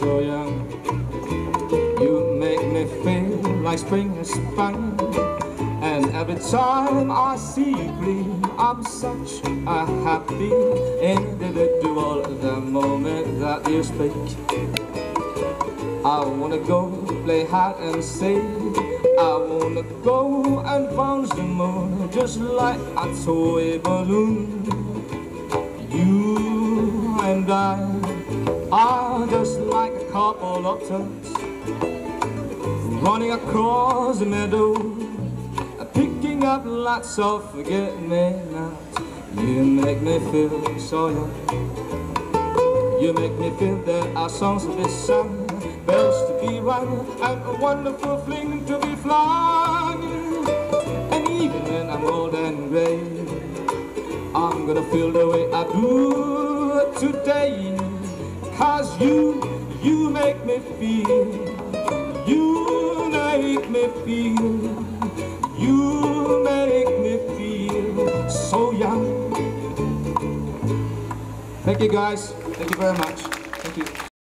so young. You make me feel like spring has sprung, and every time I see you green, I'm such a happy individual. The moment that you speak, I wanna go play hide and seek. I wanna go and bounce the moon just like a toy balloon. You and I are just like a couple of turtles running across the meadow, picking up lots of forget-me-nots. You make me feel so young. You make me feel that our songs will be sung, bells to be rung, and a wonderful fling to be flung. And even when I'm old and gray, I'm gonna feel the way I do today. 'Cause you make me feel, you make me feel, you make me feel so young. Thank you guys, thank you very much. Thank you.